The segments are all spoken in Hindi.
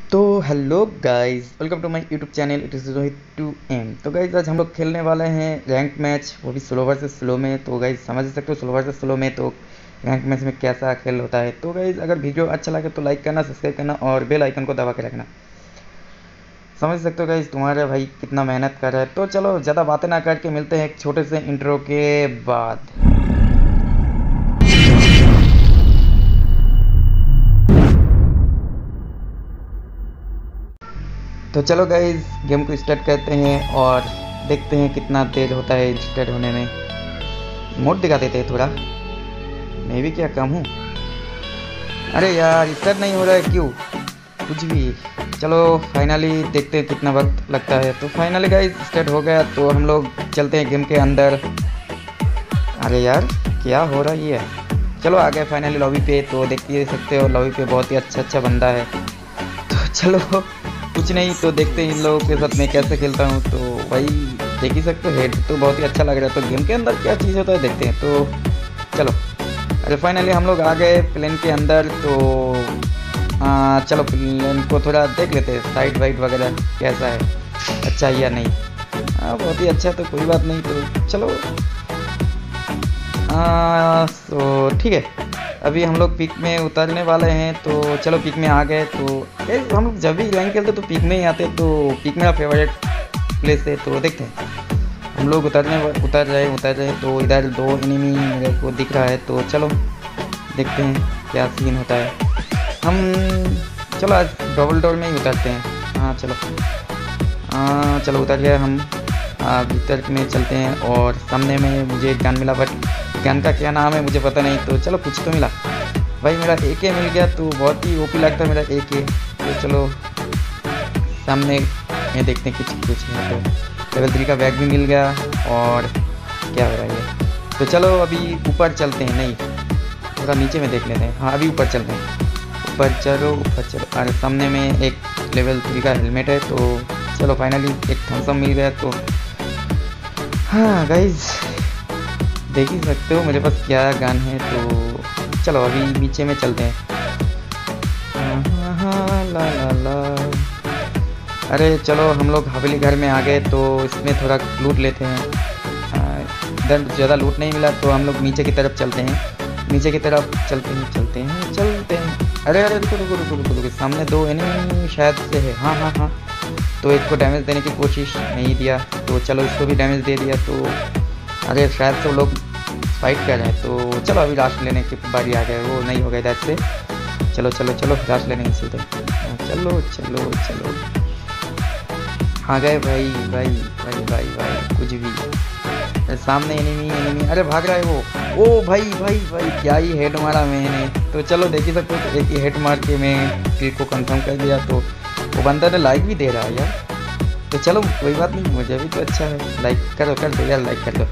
तो hello guys, welcome to my YouTube channel. It is Rohit two M. तो गाइस आज हम लोग खेलने वाले हैं रैंक मैच, वो भी स्लो वर्सेस स्लो में। तो गाइस समझ सकते हो स्लो वर्सेस स्लो में तो रैंक मैच में कैसा खेल होता है। तो गाइस अगर वीडियो अच्छा लगे तो लाइक करना, सब्सक्राइब करना और बेल आइकन को दबा के रखना। समझ सकते हो गाइस तुम्हारा भाई कितना मेहनत कर रहा है। तो चलो ज़्यादा बातें ना करके मिलते हैं एक छोटे से इंट्रो के बाद। तो चलो गाइज गेम को स्टार्ट करते हैं और देखते हैं कितना देर होता है स्टार्ट होने में। मोड दिखा देते हैं थोड़ा, मैं भी क्या कम हूँ। अरे यार स्टार्ट नहीं हो रहा है क्यों, कुछ भी। चलो फाइनली देखते हैं कितना वक्त लगता है। तो फाइनली गाइज स्टार्ट हो गया, तो हम लोग चलते हैं गेम के अंदर। अरे यार क्या हो रहा है ये। चलो आ गए फाइनली लॉबी पे। तो देख ही सकते हो लॉबी पे बहुत ही अच्छा बंदा है। तो चलो कुछ नहीं, तो देखते हैं इन लोगों के साथ मैं कैसे खेलता हूँ। तो भाई देख ही सकते हो हेड तो बहुत ही अच्छा लग रहा है। तो गेम के अंदर क्या चीज़ होता है देखते हैं। तो चलो अरे फाइनली हम लोग आ गए प्लेन के अंदर। तो चलो प्लेन को थोड़ा देख लेते हैं, साइड वाइड वगैरह कैसा है, अच्छा या नहीं। बहुत ही अच्छा, तो कोई बात नहीं। तो चलो तो ठीक है, अभी हम लोग पिक में उतरने वाले हैं। तो चलो पिक में आ गए। तो हम लोग जब भी रैंक खेलते तो पिक में ही आते। तो पिक मेरा फेवरेट प्लेस है। तो देखते हैं हम लोग उतर रहे। तो इधर दो एनिमी मेरे को दिख रहा है। तो चलो देखते हैं क्या सीन होता है। हम चलो आज डबल डोर में ही उतरते हैं। हाँ चलो उतर गए हम। भीतर में चलते हैं और सामने में मुझे एक गन मिला, बट गन का क्या नाम है मुझे पता नहीं। तो चलो कुछ तो मिला भाई, मेरा AK मिल गया। तो बहुत ही ओपी लगता है मेरा AK। तो चलो सामने में देखते हैं कुछ है। तो लेवल 3 का बैग भी मिल गया। और क्या हो रहा है, तो चलो अभी ऊपर चलते हैं। नहीं थोड़ा नीचे में देख लेते हैं। हाँ अभी ऊपर चलते हैं। ऊपर चलो अरे सामने में एक लेवल 3 का हेलमेट है। तो चलो फाइनली एक थम्स अप मिल गया। तो हाँ गाइज देख ही सकते हो मेरे पास क्या गन है। तो चलो अभी नीचे में चलते हैं। ला अरे चलो हम लोग हवेली घर में आ गए। तो इसमें थोड़ा लूट लेते हैं। इधर ज़्यादा लूट नहीं मिला, तो हम लोग नीचे की तरफ चलते हैं। नीचे की तरफ चलते हैं। अरे रुको, सामने दो एनिमी शायद से है। हाँ तो एक को डैमेज देने की कोशिश नहीं दिया। तो चलो इसको भी डैमेज दे दिया। तो अरे शायद से वो लोग फाइट कर रहे हैं। तो चलो अभी राश लेने की बारी आ गया, वो नहीं हो गया इधर से। चलो राश लेने सीधे। चलो आ गए भाई कुछ भी। सामने एनिमी अरे भाग रहा है वो। ओ भाई क्या ही हेड मारा मैंने। तो चलो देख ही सकते हो, तो एक ही हेड मार के मैं किल को कंफर्म कर दिया। तो वो बंदा ने लाइक भी दे रहा है यार। तो चलो कोई बात नहीं, मुझे भी तो अच्छा है। लाइक कर दो यार, लाइक कर दो।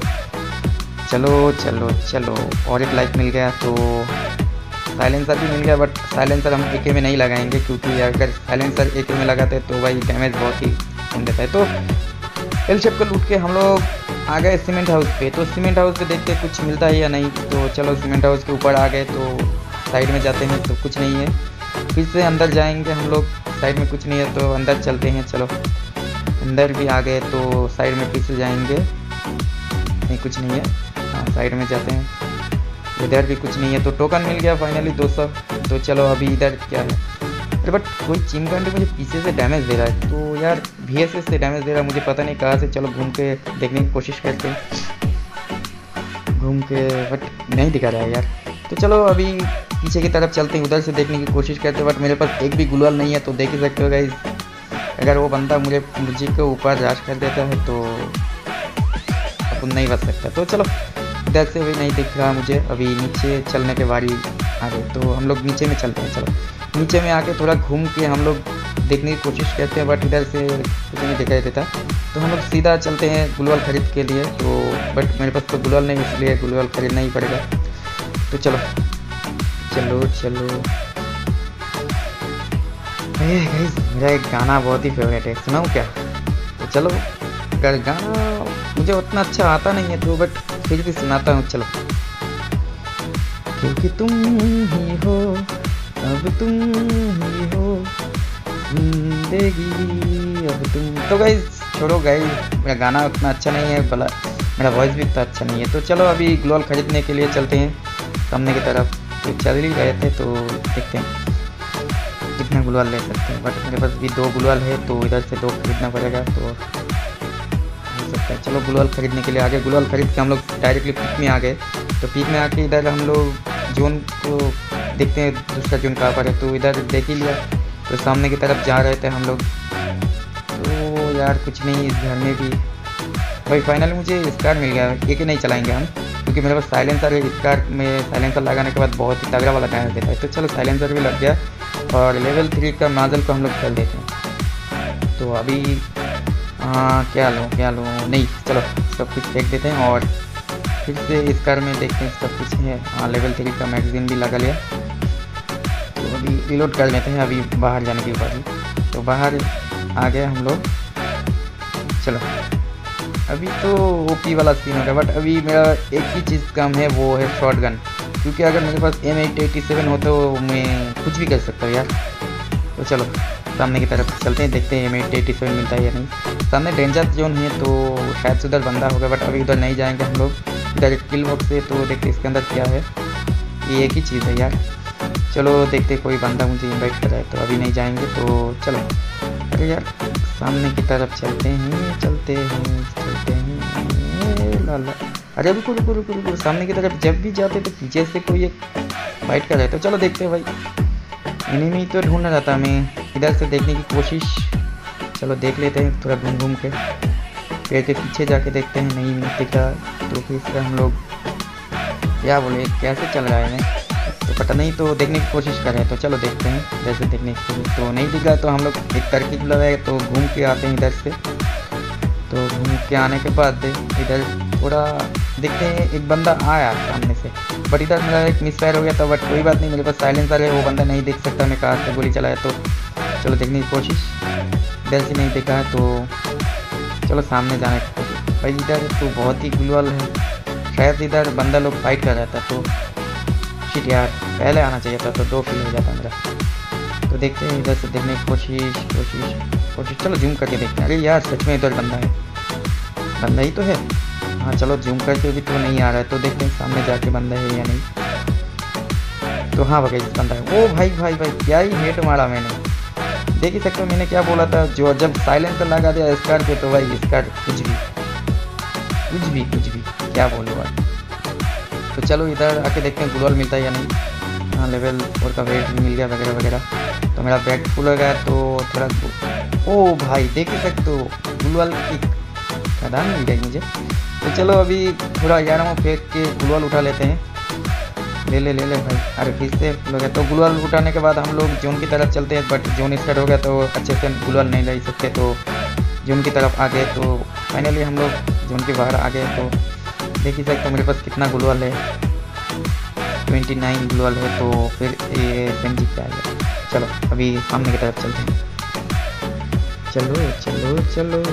चलो और एक लाइक मिल गया। तो साइलेंसर भी मिल गया, बट साइलेंसर हम AK में नहीं लगाएंगे, क्योंकि अगर साइलेंसर AK में लगाते तो भाई डैमेज बहुत ही कम देता है। तो एल शेप को लूट के हम लोग आ गए सीमेंट हाउस पे। तो सीमेंट हाउस पे देखते कुछ मिलता है या नहीं। तो चलो सीमेंट हाउस के ऊपर आ गए। तो साइड में जाते हैं तो कुछ नहीं है। फिर से अंदर जाएंगे हम लोग, साइड में कुछ नहीं है। तो अंदर चलते हैं। चलो अंदर भी आ गए। तो साइड में फिर से जाएंगे, नहीं कुछ नहीं है। हाँ साइड में जाते हैं, इधर भी कुछ नहीं है। तो टोकन मिल गया फाइनली 200। तो चलो अभी इधर क्या है। अरे बट कोई चिमकांडे मुझे पीछे से डैमेज दे रहा है। तो यार VSS से डैमेज दे रहा है, मुझे पता नहीं कहाँ से। चलो घूम के देखने की कोशिश करते हैं, घूम के, बट नहीं दिखा रहा है यार। तो चलो अभी पीछे की तरफ चलते हैं, उधर से देखने की कोशिश करते हैं। बट मेरे पास एक भी गुलाल नहीं है। तो देख ही सकते हो गाइस, अगर वो बंदा मुझे के ऊपर राश कर देता है तो अपन नहीं बच सकता। तो चलो इधर से भी नहीं दिख रहा मुझे। अभी नीचे चलने के बारी आ गई। तो हम लोग नीचे में चलते हैं। चलो नीचे में आके थोड़ा घूम के हम लोग देखने की कोशिश करते हैं, बट इधर से कुछ नहीं दिखाई देता। तो हम लोग सीधा चलते हैं गुलवाल खरीद के लिए। तो बट मेरे पास तो गुलवाल नहीं, इसलिए गुलवाल खरीदना ही पड़ेगा। तो चलो गाइस मेरा एक गाना बहुत ही फेवरेट है, सुनाऊँ क्या। तो चलो अगर गाना मुझे उतना अच्छा आता नहीं है तो बट फिर भी सुनाता हूँ। चलो क्योंकि तुम ही हो, अब तुम ही हो, देगी अब तुम। तो गाइस छोड़ो गाइस, मेरा गाना उतना अच्छा नहीं है, भला मेरा वॉइस भी उतना अच्छा नहीं है। तो चलो अभी ग्लोअल खरीदने के लिए चलते हैं सामने की तरफ। तो चल ही रहे थे तो देखते हैं कितना ग्लोअल ले सकते हैं, बट मेरे पास भी 2 ग्लोअल है तो इधर से 2 खरीदना पड़ेगा तो हो सकता है। चलो ग्लोअल खरीदने के लिए आगे, ग्लोअल खरीद के हम लोग डायरेक्टली पीक में आ गए। तो पीक में आके इधर हम लोग जोन को देखते हैं, दूसरा जोन कहाँ पर है। तो इधर देख ही लिया, तो सामने की तरफ जा रहे थे हम लोग। तो यार कुछ नहीं, इस घर में भी भाई फाइनली मुझे स्कार मिल गया। एक ही नहीं चलाएंगे हम, क्योंकि मेरे पास साइलेंसर है। स्कार में साइलेंसर लगाने के बाद बहुत ही तगड़ा वाला डैमेज देता है। तो चलो साइलेंसर भी लग गया और लेवल 3 का माजल को हम लोग खेल देते हैं। तो अभी क्या लूँ नहीं, चलो सब कुछ फेंक देते हैं और फिर से स्कार में देखते हैं सब कुछ है। लेवल 3 का मैगजीन भी लगा लिया। तो अभी रिलोड कर लेते हैं अभी बाहर जाने के बाद। तो बाहर आ गए हम लोग। चलो अभी तो ओपी वाला सीन होगा, बट अभी मेरा एक ही चीज़ कम है, वो है शॉटगन। क्योंकि अगर मेरे पास M887 हो तो मैं कुछ भी कर सकता हूँ यार। तो चलो सामने की तरफ चलते हैं, देखते हैं M887 मिलता है या नहीं। सामने डेंजर जोन है तो शायद से उधर बंदा होगा, बट अभी उधर नहीं जाएंगे हम लोग। इधर एक किल बॉक्स है तो देखते इसके अंदर क्या है। ये एक ही चीज़ है यार। चलो देखते कोई बंदा मुझे इनवाइट कर रहा है, तो अभी नहीं जाएंगे। तो चलो अरे यार सामने की तरफ चलते हैं लाला। अरे रुको, सामने की तरफ जब भी जाते तो पीछे से कोई एक फाइट कर रहा है। तो चलो देखते हैं भाई, एनिमी तो ढूंढ रहा था मैं, इधर से देखने की कोशिश। चलो देख लेते हैं थोड़ा घूम के, पेड़ के पीछे जाके देखते हैं, नहीं दिखा तो फिर हम लोग क्या बोले कैसे चल रहा है मैं तो पता नहीं। तो देखने की कोशिश कर रहे हैं, तो चलो देखते हैं। जैसे देखने की कोशिश तो नहीं दिखा तो हम लोग एक तरकीब लगाए, तो घूम के आते हैं इधर से। तो घूम के आने के बाद इधर थोड़ा देखते हैं, एक बंदा आया सामने से, बट इधर मेरा एक मिसफायर हो गया था। बट कोई बात नहीं, मेरे पास साइलेंसर है, वो बंदा नहीं देख सकता मैं कहाँ से गोली चलाया। तो चलो देखने की कोशिश, इधर से नहीं देखा है तो चलो सामने जाने की कोशिश। भाई इधर तो बहुत ही ग्लोअल है, शायद इधर बंदा लोग फाइट कर रहा था। तो शिट यार पहले आना चाहिए था, तो 2 किल हो जाता मेरा। तो देखते हैं इधर से देखने की कोशिश। चलो जूम करके देखते हैं। अरे यार सच में इधर बंदा है, बंदा ही तो है। हाँ चलो जूम करके भी तो नहीं आ रहा है, तो देखते हैं सामने जाके बंदा है या नहीं। तो हाँ भाई बंदा है। ओ भाई क्या ही हेट मारा मैंने, देख ही सकते हो मैंने क्या बोला था। जो जब साइलेंसर लगा दिया स्कार पे, तो भाई स्कार कुछ भी क्या बोलूँ भाई। तो चलो इधर आके देखते हैं ग्लोअल मिलता है या नहीं। हाँ लेवल 4 का वेट भी मिल गया वगैरह। तो मेरा बैग फुल हो गया तो थोड़ा ओ भाई देख ही सकते हो ग्लोअल की खदान मिल गई मुझे। तो चलो अभी थोड़ा 11वां फेंक के ग्लोअल उठा लेते हैं। ले भाई। अरे फिर से फुल हो गया। तो ग्लोअल उठाने के बाद हम लोग जोन की तरफ चलते हैं, बट जोन स्टार्ट हो गया तो अच्छे से ग्लोअल नहीं ले सकते। तो जोन की तरफ आ गए, तो फाइनली हम लोग जोन के बाहर आ गए। तो देख ही सकते हो मेरे पास कितना ग्लोअल है, 29 ग्लोअल है। तो फिर ये SMG क्या है। चलो अभी सामने की तरफ चलते हैं। चलो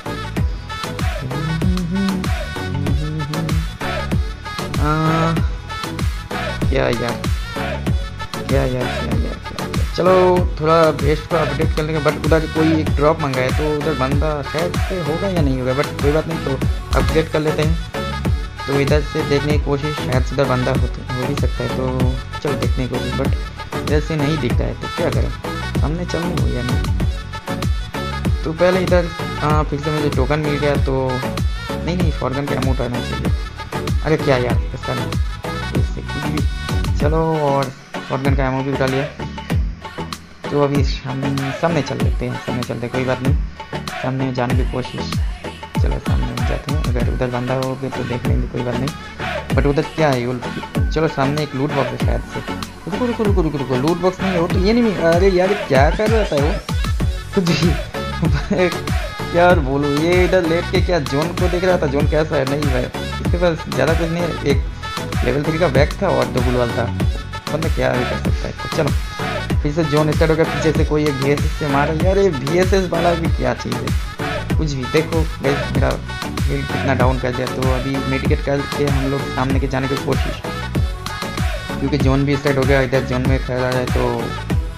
क्या चलो थोड़ा बेस्ट को अपडेट कर लेंगे। बट उधर कोई एक ड्रॉप मंगा है, तो उधर बंदा शायद से होगा या नहीं होगा, बट कोई बात नहीं। तो अपडेट कर लेते हैं। तो इधर से देखने की कोशिश, शायद से उधर बंदा हो भी सकता है। तो चलो देखने की कोशिश, बट इधर से नहीं दिखता है। तो क्या करें, सामने चलने हो या नहीं। तो पहले इधर फिर से मुझे टोकन मिल गया। तो नहीं शॉटगन का अमाउंट आना चाहिए। अरे क्या यार इसका नहीं, इससे कुछ भी। चलो और शॉटगन का अमाउंट भी उठा लिया। तो अभी सामने चल लेते हैं, सामने चलते कोई बात नहीं, सामने जाने की कोशिश। चलो सामने जाते हैं, अगर उधर बंदा हो गया तो देख लेंगे, कोई बात नहीं। बट उधर क्या है, चलो सामने एक लूट बॉक्स है शायद से। रुको लूट बॉक्स नहीं हो तो ये नहीं। अरे यार क्या कर रहा था वो कुछ ही क्या और बोलूँ, ये इधर लेट के क्या जोन को देख रहा था, जोन कैसा है। नहीं भाई इसके पास ज़्यादा कुछ नहीं है, एक लेवल 3 का बैग था और 2 ग्लोअल था, बंदा क्या भी कर सकता है। तो चलो फिर से जोन स्टार्ट हो गया, पीछे से कोई एक VSS से मारा। यार ये VSS वाला भी क्या चीज़ है, कुछ भी। देखो मेरा हेल्थ कितना डाउन कर दिया। तो अभी मेडिकेट करके हम लोग सामने के जाने की कोशिश, क्योंकि जोन भी स्टार्ट हो गया। इधर जोन में खेल रहा है तो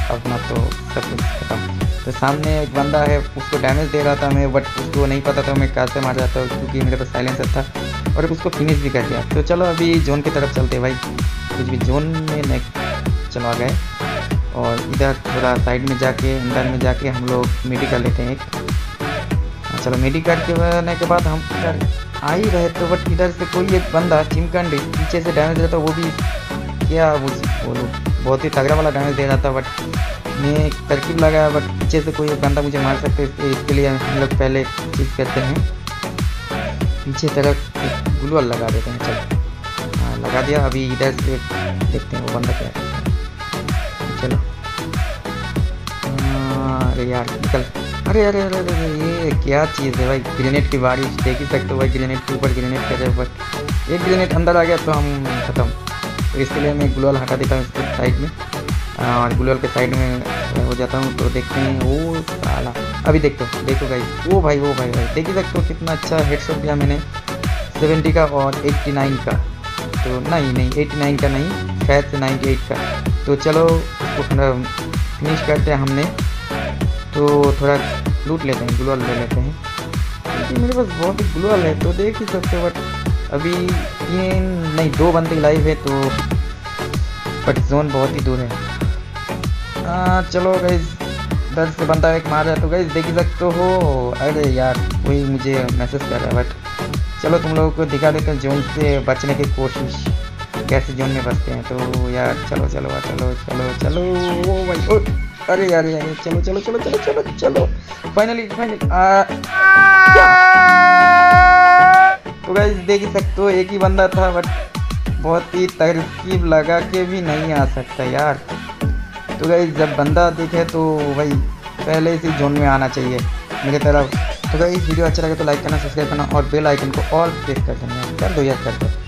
अपना तो सब कुछ खत्म। तो सामने एक बंदा है, उसको डैमेज दे रहा था मैं, बट उसको नहीं पता था मैं कैसे मार जाता हूँ, क्योंकि मेरे पास साइलेंसर था और उसको फिनिश भी कर दिया। तो चलो अभी जोन की तरफ चलते भाई, कुछ भी जोन में नहीं चलो आ गए। और इधर थोड़ा साइड में जाके अंदर में जाके हम लोग मेडी कर लेते हैं एक। चलो मेडी करने के बाद हम इधर आ ही रहे तो, बट इधर से कोई एक बंदा चिमकंडी पीछे से डैमेज देता, वो भी क्या बोलो बहुत ही तगड़ा वाला डैमेज दे रहा था। बट मैं तरकीब लगाया, बट पीछे से कोई एक बंदा मुझे मार सकते, इसके लिए हम लोग पहले चीज़ करते हैं, पीछे तरफ ग्लू वॉल लगा देते हैं। चलो हाँ लगा दिया। अभी इधर से देखते हैं वो बंदा क्या है। चलो अरे यार निकल, अरे अरे अरे अरे ये क्या चीज़ है भाई, ग्रेनेड की बारिश देख ही सकते हो भाई, ग्रेनेड के ऊपर ग्रेनेड कर रहे, बट एक ग्रेनेड अंदर आ गया तो हम खत्म। तो इसके लिए मैं ग्लू वॉल हटा देता हूँ इसके साइड में, और ग्लू वॉल के साइड में हो जाता हूँ। तो देखते हैं वो साला, अभी देखो गाइस, वो भाई देख ही सकते हो कितना अच्छा हेडशॉट दिया मैंने 70 का और 89 का। तो नहीं 89 का नहीं, शायद से 98 का। तो चलो उसको फिनिश करते हैं हमने। तो थोड़ा लूट लेते हैं, ग्लू वॉल ले लेते हैं, क्योंकि मेरे पास बहुत ही ग्लू वॉल है। तो देख ही सकते हो, बट अभी 2 बंदे लाइव है, तो बट जोन बहुत ही दूर है। चलो गाइस इधर से बंदा एक मार रहा है, तो गाइस देख ही सकते हो। अरे यार कोई मुझे मैसेज कर रहा है, बट चलो तुम लोगों को दिखा देते हैं जोन से बचने की कोशिश, कैसे जोन में बचते हैं। तो यार चलो ओ भाई ओ, अरे यार चलो फाइनली तो गाइस देख ही सकते हो एक ही बंदा था, बट बहुत ही तरकीब लगा के भी नहीं आ सकता यार। तो गाइस जब बंदा दिखे तो भाई पहले इसी जोन में आना चाहिए मेरे तरफ। तो गाइस वीडियो अच्छा लगे तो लाइक करना, सब्सक्राइब करना और बेल आइकन को ऑल प्रेस कर देना, कर दो यार कर दो।